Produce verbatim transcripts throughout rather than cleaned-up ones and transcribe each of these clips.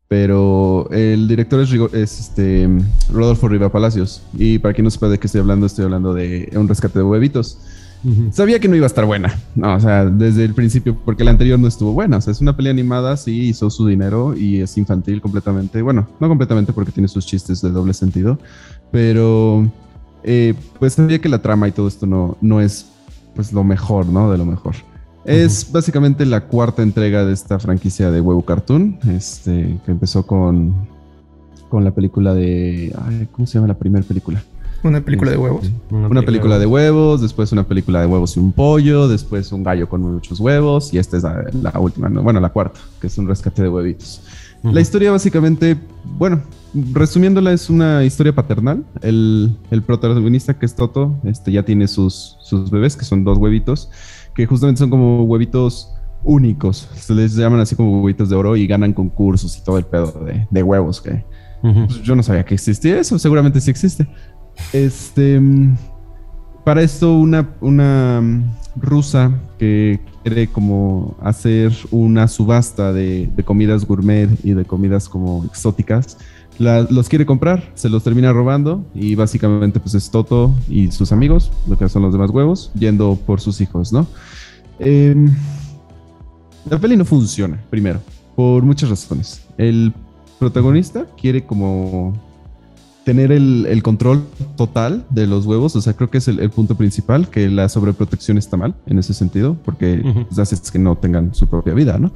pero el director es, Rigo- es este, Rodolfo Riva Palacios. Y para quien no sepa de qué estoy hablando, estoy hablando de Un rescate de huevitos. Ujú. Sabía que no iba a estar buena, no, o sea, desde el principio, porque la anterior no estuvo buena. O sea, es una peli animada, sí, hizo su dinero y es infantil completamente. Bueno, no completamente porque tiene sus chistes de doble sentido, pero eh, pues sabía que la trama y todo esto no, no es pues lo mejor, ¿no? De lo mejor. Ujú. Es básicamente la cuarta entrega de esta franquicia de Huevo Cartoon, este, que empezó con, con la película de... Ay, ¿cómo se llama la primera película? Una película de Este, huevos. una película de huevos, después una película de huevos y un pollo, después un gallo con muchos huevos y esta es la, la última, ¿no? Bueno, la cuarta, que es un rescate de huevitos. Ujú. La historia básicamente, bueno, resumiéndola, es una historia paternal. El, el protagonista, que es Toto, este, ya tiene sus, sus bebés, que son dos huevitos, que justamente son como huevitos únicos. Se les llaman así como huevitos de oro y ganan concursos y todo el pedo de, de huevos. Que Ujú. pues, yo no sabía que existía eso, seguramente sí existe. Este, mm, para esto una, una mm, rusa que quiere como hacer una subasta de, de comidas gourmet y de comidas como exóticas, la- los quiere comprar, se los termina robando y básicamente pues es Toto y sus amigos, lo que son los demás huevos, yendo por sus hijos, ¿no? Em, la peli no funciona, primero, por muchas razones. El protagonista quiere como tener el, el control total de los huevos. O sea, creo que es el, el punto principal, que la sobreprotección está mal en ese sentido, porque Ujú. pues, hace que no tengan su propia vida, ¿no?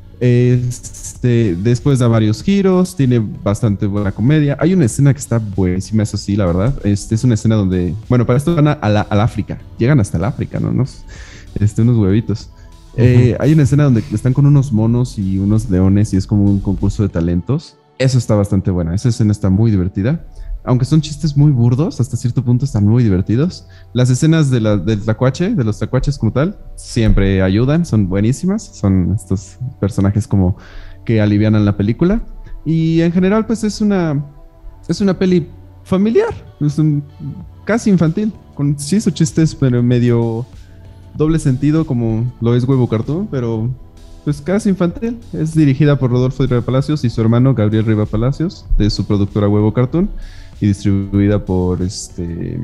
Este, después da varios giros, tiene bastante buena comedia. Hay una escena que está buenísima, eso sí, la verdad. Este, es una escena donde, bueno, para esto van a, a la, al África, llegan hasta el África, ¿no? Unos, este, unos huevitos. Eh, Ujú. hay una escena donde están con unos monos y unos leones y es como un concurso de talentos. Eso está bastante buena. Esa escena está muy divertida. Aunque son chistes muy burdos, hasta cierto punto están muy divertidos. Las escenas de la, del tacuache, de los tacuaches como tal, siempre ayudan, son buenísimas. Son estos personajes como que alivianan la película. Y en general, pues es una, es una peli familiar, es un, casi infantil, con sí sus chistes, pero medio doble sentido, como lo es Huevo Cartoon, pero pues casi infantil. Es dirigida por Rodolfo Riva Palacios y su hermano Gabriel Riva Palacios, de su productora Huevo Cartoon, y distribuida por este.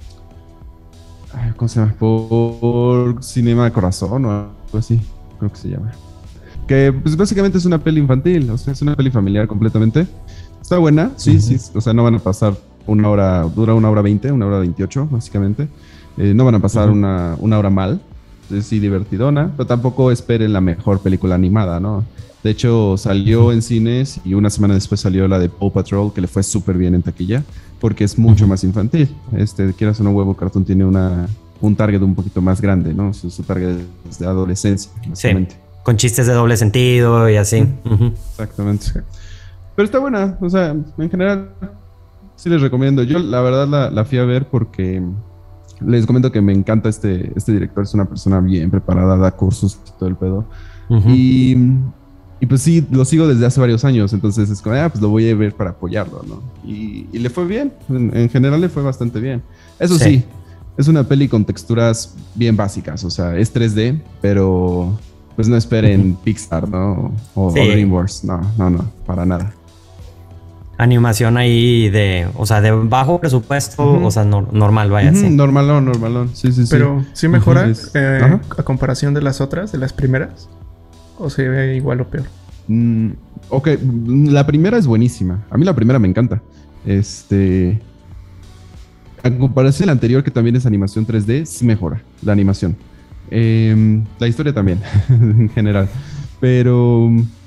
Ay, ¿cómo se llama? Por Cinema Corazón o algo así, creo que se llama. Que pues básicamente es una peli infantil, o sea, es una peli familiar completamente. Está buena, sí, Ujú. sí, o sea, no van a pasar una hora, dura una hora veinte, una hora veintiocho, básicamente. Eh, no van a pasar Ujú. una, una hora mal, es sí divertidona, pero tampoco esperen la mejor película animada, ¿no? De hecho, salió Ujú. en cines y una semana después salió la de Paw Patrol, que le fue súper bien en taquilla, porque es mucho Ujú. más infantil. Este, quieras o no, Huevo Cartoon tiene una, un target un poquito más grande, ¿no? Su, su target es de adolescencia, Sí, básicamente. con chistes de doble sentido y así. Ujú. Exactamente. Pero está buena, o sea, en general sí les recomiendo. Yo la verdad la, la fui a ver porque les comento que me encanta este, este director, es una persona bien preparada, da cursos y todo el pedo. Ujú. Y, y pues sí, lo sigo desde hace varios años, entonces es como, ah, pues lo voy a ver para apoyarlo, ¿no? Y, y le fue bien, en, en general le fue bastante bien. Eso Sí. sí, es una peli con texturas bien básicas, o sea, es tres D, pero pues no esperen Pixar, ¿no? O, Sí. o DreamWorks, no, no, no, para nada. Animación ahí de, o sea, de bajo presupuesto, Ujú. o sea, no- normal, vaya, Ujú, sí. normalón, normalón, sí, sí, sí. Pero sí mejora Ujú, es- eh, ajá. a comparación de las otras, de las primeras. O se ve igual o peor. Mm, ok, la primera es buenísima. A mí la primera me encanta. Este. En comparación a la anterior, que también es animación tres D, sí mejora la animación. Em, la historia también, en general. Pero.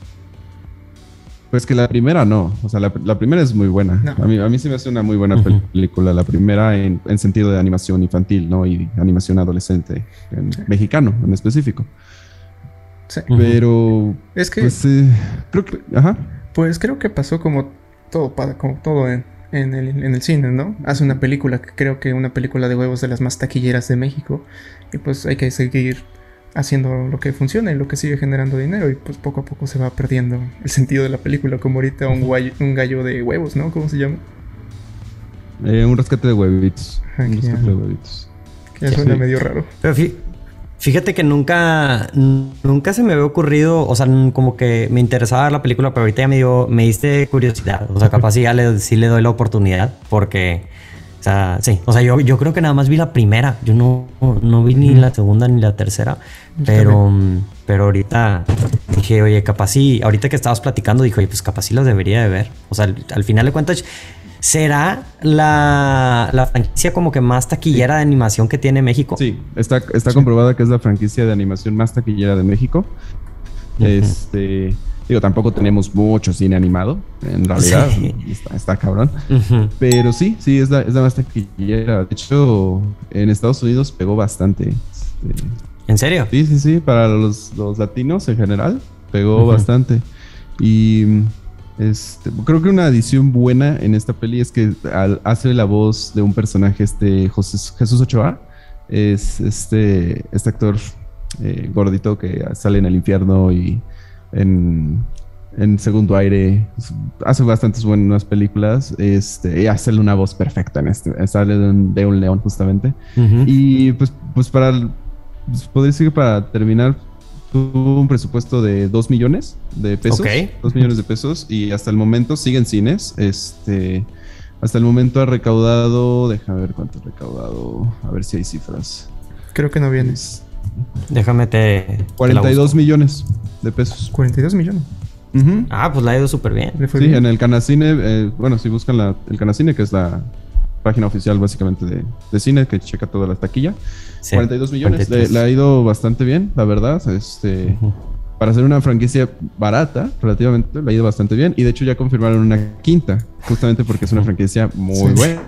Pues que la primera no. O sea, la, la primera es muy buena. No. A mí, a mí sí me hace una muy buena Ujú. película. La primera en, en sentido de animación infantil, ¿no? Y animación adolescente, en Sí. mexicano en específico. Sí. Ujú. Pero. Es que, Pues eh, creo que. Ajá. pues creo que pasó como todo, pa- como todo en, en el, en el cine, ¿no? Hace una película que creo que una película de huevos de las más taquilleras de México. Y pues hay que seguir haciendo lo que funciona y lo que sigue generando dinero. Y pues poco a poco se va perdiendo el sentido de la película. Como ahorita un, guay- un gallo de huevos, ¿no? ¿Cómo se llama? Eh, un rescate de huevitos. Ah, Un que ya. rescate de huevitos. Que Sí. suena medio raro. Pero fí- Fíjate que nunca, nunca se me había ocurrido, o sea, como que me interesaba ver la película, pero ahorita ya me dio, me diste curiosidad. O sea, capaz sí, ya le, sí le doy la oportunidad, porque, o sea, sí. O sea, yo, yo creo que nada más vi la primera. Yo no, no vi ni la segunda ni la tercera, pero, pero ahorita dije, oye, capaz sí, ahorita que estabas platicando, dije, oye, pues capaz sí las debería de ver. O sea, al, al final de cuentas, ¿será la, la franquicia como que más taquillera sí. de animación que tiene México? Sí, está, está sí. comprobada que es la franquicia de animación más taquillera de México. Uh-huh. Este, digo, tampoco tenemos mucho cine animado, en realidad. Sí. Está, está cabrón. Uh-huh. Pero sí, sí, es la, es la más taquillera. De hecho, en Estados Unidos pegó bastante. Este, ¿En serio? Sí, sí, sí. Para los, los latinos en general, pegó uh-huh. bastante. Y... Este, creo que una adición buena en esta peli es que al, hace la voz de un personaje, este José, Jesús Ochoa, es este, este actor eh, gordito que sale en El Infierno y en, en Segundo Aire, hace bastantes buenas películas, este, y hace una voz perfecta en este, sale de un, de un león justamente. Uh-huh. Y pues, pues para, pues podría decir que para terminar, tuvo un presupuesto de dos millones de pesos. Okay. dos millones de pesos. Y hasta el momento sigue en cines. Este, hasta el momento ha recaudado... Déjame ver cuánto ha recaudado. A ver si hay cifras. Creo que no vienes. Déjame te... cuarenta y dos te millones de pesos. cuarenta y dos millones. Uh-huh. Ah, pues la ha ido súper bien. Sí, bien. En el Canacine... Eh, bueno, si buscan la, el Canacine, que es la página oficial básicamente de, de cine, que checa toda la taquilla. Sí, cuarenta y dos millones. Le, le ha ido bastante bien, la verdad. Este, uh-huh. Para ser una franquicia barata, relativamente, le ha ido bastante bien. Y de hecho ya confirmaron una quinta, justamente porque es una franquicia muy sí. buena.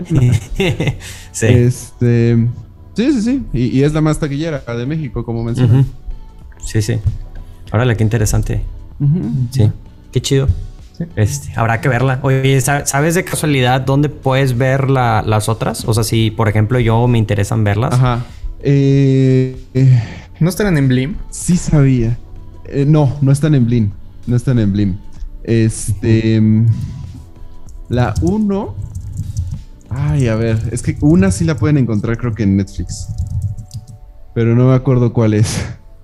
Sí. Este, sí, sí, sí. Y, y es la más taquillera de México, como mencioné. Uh-huh. Sí, sí. Órale, qué interesante. Uh-huh. Sí, qué chido. Sí. Este, habrá que verla. Oye, ¿sabes de casualidad dónde puedes ver la, las otras? O sea, si por ejemplo yo me interesan verlas. Ajá. Eh, eh, ¿No estarán en Blim? Sí sabía. Eh, no, no están en Blim. No están en Blim. Este... Uh-huh. La uno... Ay, a ver. Es que una sí la pueden encontrar creo que en Netflix. Pero no me acuerdo cuál es.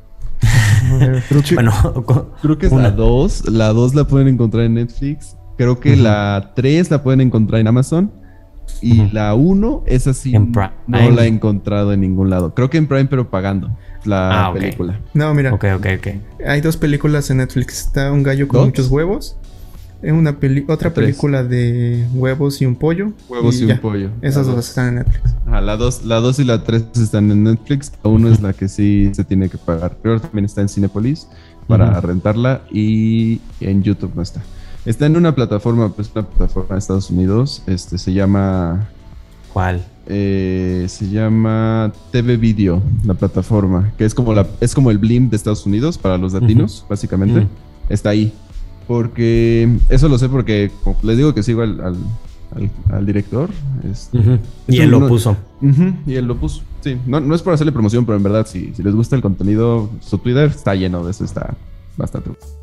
Creo que, bueno, creo que es una. la dos. La dos la pueden encontrar en Netflix. Creo que uh-huh. la tres la pueden encontrar en Amazon. Y uh-huh. la uno, esa sí no la he encontrado en ningún lado. Creo que en Prime, pero pagando la ah, okay. película. No, mira. Ok, ok, ok. Hay dos películas en Netflix. Está Un gallo con ¿Dos? muchos huevos. Una peli- otra película de huevos y un pollo. Huevos y, y un pollo. Esas dos están en Netflix. Ah, la dos, la dos y la tres están en Netflix. La uno uh-huh. es la que sí se tiene que pagar. Pero también está en Cinépolis para uh-huh. rentarla. Y en YouTube no está. Está en una plataforma, pues una plataforma de Estados Unidos. Este se llama. ¿Cuál? Eh, se llama T V Video, la plataforma. Que es como la, es como el Blim de Estados Unidos para los latinos, uh-huh. básicamente. Uh-huh. Está ahí. Porque eso lo sé porque les digo que sigo al, al, al, al director. Este, uh-huh. Y él lo puso. Uh-huh, y él lo puso. Sí, no, no es por hacerle promoción, pero en verdad, si, si les gusta el contenido, su Twitter está lleno de eso, está bastante.